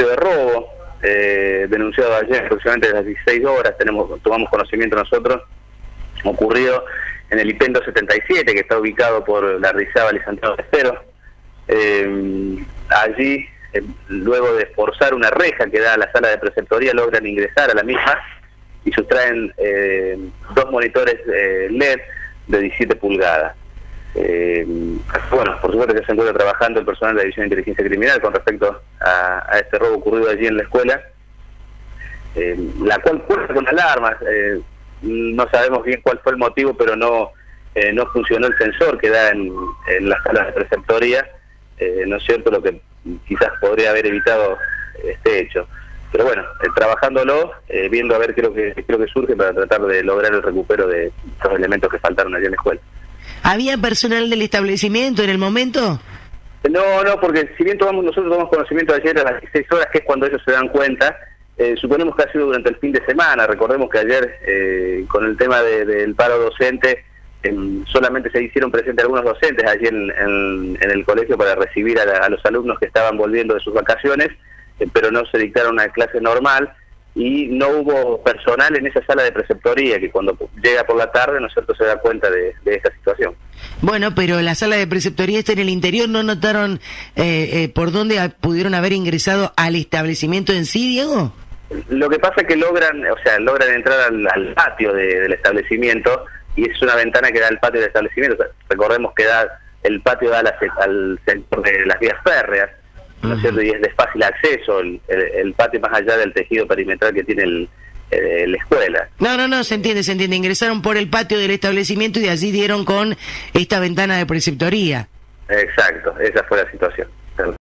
hecho de robo denunciado ayer aproximadamente a las 16 horas, tomamos conocimiento nosotros, ocurrido en el IPENDO 77, que está ubicado por la Rizábal y Santiago del Estero. Allí, luego de forzar una reja que da a la sala de preceptoría, logran ingresar a la misma y sustraen 2 monitores LED de 17 pulgadas. Bueno, por supuesto que se encuentra trabajando el personal de la División de Inteligencia Criminal con respecto a este robo ocurrido allí en la escuela, la cual cuenta con alarmas. No sabemos bien cuál fue el motivo, pero no funcionó el sensor que da en la sala de preceptoría, ¿no es cierto?, lo que quizás podría haber evitado este hecho. Pero bueno, trabajándolo, viendo a ver qué es lo que surge para tratar de lograr el recupero de estos elementos que faltaron allí en la escuela. ¿Había personal del establecimiento en el momento? No, porque si bien nosotros tomamos conocimiento ayer a las 16 horas, que es cuando ellos se dan cuenta, suponemos que ha sido durante el fin de semana. Recordemos que ayer, con el tema del paro docente, solamente se hicieron presentes algunos docentes allí en el colegio para recibir a los alumnos que estaban volviendo de sus vacaciones, pero no se dictaron una clase normal y no hubo personal en esa sala de preceptoría que cuando llega por la tarde, ¿no es cierto?, se da cuenta de esta situación. Bueno, pero la sala de preceptoría está en el interior, ¿no notaron por dónde pudieron haber ingresado al establecimiento en sí, Diego? Lo que pasa es que logran entrar al patio del establecimiento, y es una ventana que da al patio del establecimiento. O sea, recordemos que el patio da al sector de las vías férreas, ¿no es cierto?, y es de fácil acceso el patio, más allá del tejido perimetral que tiene la escuela. No, se entiende. Ingresaron por el patio del establecimiento y de allí dieron con esta ventana de preceptoría. Exacto, esa fue la situación.